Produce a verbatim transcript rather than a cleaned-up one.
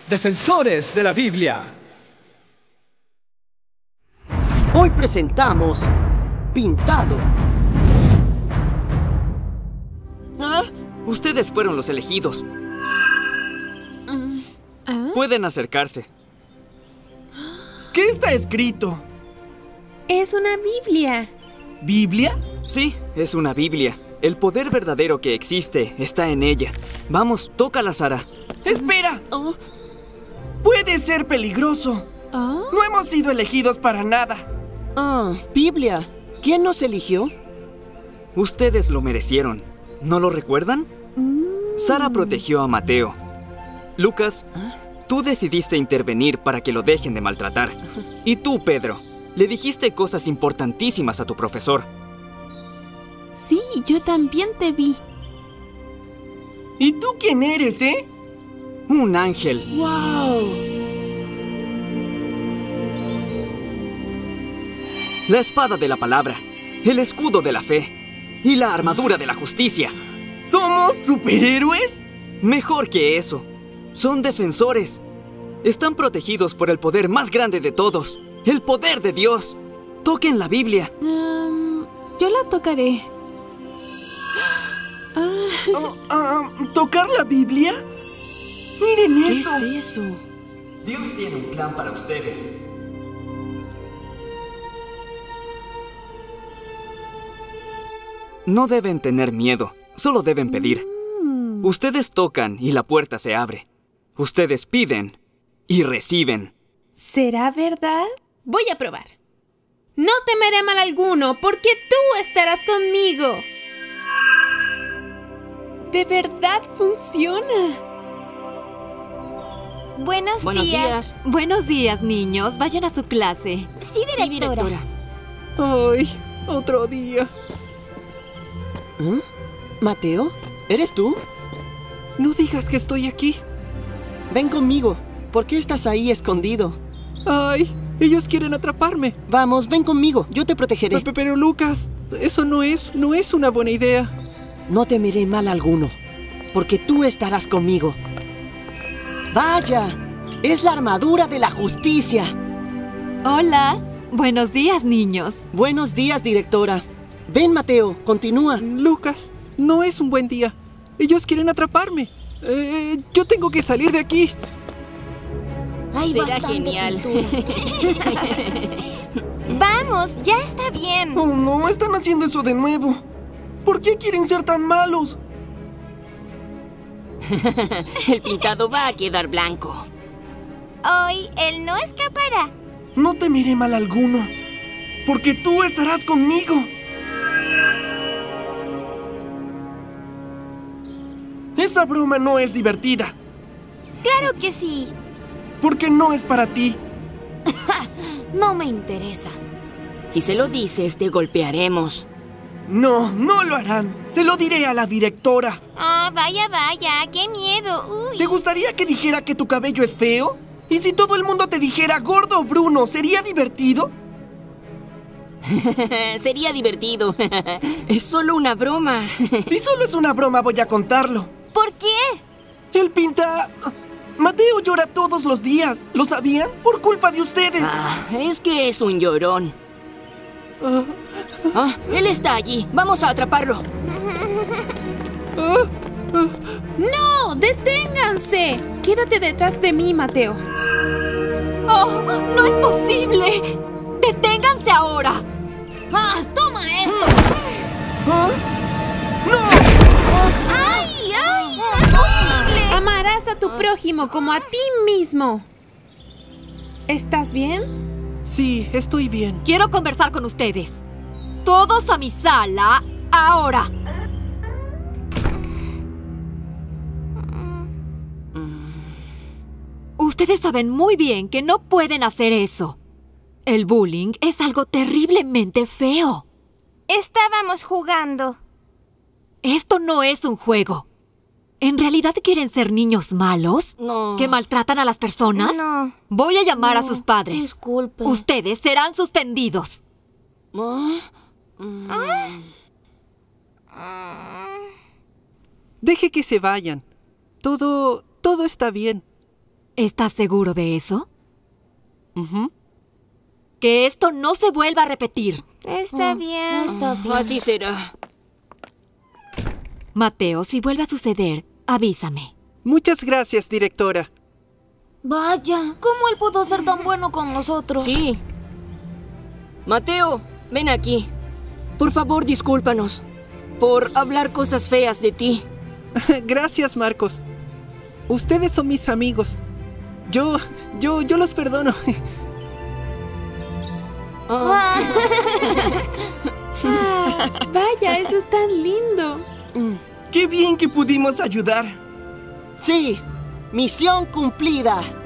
defensores de la Biblia. Hoy presentamos Pintado. ¿Ah? Ustedes fueron los elegidos. ¿Ah? Pueden acercarse. ¿Qué está escrito? Es una Biblia. ¿Biblia? Sí, es una Biblia. El poder verdadero que existe está en ella. Vamos, tócala, Sara. ¡Espera! Oh. Puede ser peligroso. ¿Oh? No hemos sido elegidos para nada. Ah, Biblia. ¿Quién nos eligió? Ustedes lo merecieron. ¿No lo recuerdan? Mm. Sara protegió a Mateo. Lucas, ¿Ah? tú decidiste intervenir para que lo dejen de maltratar. Y tú, Pedro, le dijiste cosas importantísimas a tu profesor. Sí, yo también te vi. ¿Y tú quién eres, eh? Un ángel. ¡Wow! La espada de la palabra, el escudo de la fe y la armadura de la justicia. ¿Somos superhéroes? Mejor que eso. Son defensores. Están protegidos por el poder más grande de todos, el poder de Dios. Toquen la Biblia. Um, yo la tocaré. Ah. Oh, uh, ¿Tocar la Biblia? Miren ¿Qué esto. es eso? Dios tiene un plan para ustedes. No deben tener miedo, solo deben pedir. Mm. Ustedes tocan y la puerta se abre. Ustedes piden y reciben. ¿Será verdad? Voy a probar. No temeré mal alguno, porque tú estarás conmigo. De verdad funciona. Buenos, Buenos días. días. Buenos días, niños. Vayan a su clase. Sí, directora. Ay, otro día. ¿Ah? ¿Mateo? ¿Eres tú? No digas que estoy aquí. Ven conmigo. ¿Por qué estás ahí escondido? Ay, ellos quieren atraparme. Vamos, ven conmigo. Yo te protegeré. Pe- Pero Lucas, eso no es, no es una buena idea. No temeré mal alguno, porque tú estarás conmigo. ¡Vaya! ¡Es la armadura de la justicia! Hola. Buenos días, niños. Buenos días, directora. Ven, Mateo, continúa. Lucas, no es un buen día. Ellos quieren atraparme. Eh, yo tengo que salir de aquí. Hay Será bastante genial. pintura. Vamos, ya está bien. Oh, no, están haciendo eso de nuevo. ¿Por qué quieren ser tan malos? El pintado va a quedar blanco. Hoy él no escapará. No temeré mal alguno, porque tú estarás conmigo. Esa broma no es divertida, Claro que sí. porque no es para ti. No me interesa. Si se lo dices, te golpearemos. No, no lo harán. Se lo diré a la directora. Ah, vaya, vaya. Qué miedo. Uy. ¿Te gustaría que dijera que tu cabello es feo? ¿Y si todo el mundo te dijera gordo o Bruno, sería divertido? Sería divertido. Es solo una broma. Si solo es una broma, voy a contarlo. ¿Por qué? El pinta... Mateo llora todos los días. ¿Lo sabían? Por culpa de ustedes. Ah, es que es un llorón. Ah, Ah, él está allí. Vamos a atraparlo. ah, ah. ¡No! ¡Deténganse! Quédate detrás de mí, Mateo. ¡Oh! ¡No es posible! ¡Deténganse ahora! ¡Ah, toma esto! ¿Ah? ¡No! ¡Ay, ay! ¡No es posible! Amarás a tu prójimo como a ti mismo. ¿Estás bien? Sí, estoy bien. Quiero conversar con ustedes. Todos a mi sala, ahora. Ustedes saben muy bien que no pueden hacer eso. El bullying es algo terriblemente feo. Estábamos jugando. Esto no es un juego. ¿En realidad quieren ser niños malos? No. ¿Que maltratan a las personas? No. Voy a llamar a No, sus padres. disculpe. Ustedes serán suspendidos. Ah, mm. Deje que se vayan. Todo... todo está bien. ¿Estás seguro de eso? Ujú. Que esto no se vuelva a repetir. Está bien. Está bien. Así será. Mateo, si vuelve a suceder, avísame. Muchas gracias, directora. Vaya, ¿cómo él pudo ser tan bueno con nosotros? Sí. Mateo, ven aquí. Por favor, discúlpanos por hablar cosas feas de ti. Gracias, Marcos. Ustedes son mis amigos. Yo, yo, yo los perdono. Ah. Ah, vaya, eso es tan lindo. ¡Qué bien que pudimos ayudar! Sí, misión cumplida.